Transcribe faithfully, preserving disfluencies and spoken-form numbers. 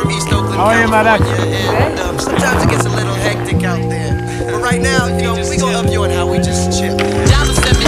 from East Oakland, How are you, Maddox? California, and um, sometimes it gets a little hectic out there. But right now, you know, we gonna up you on how we just chill.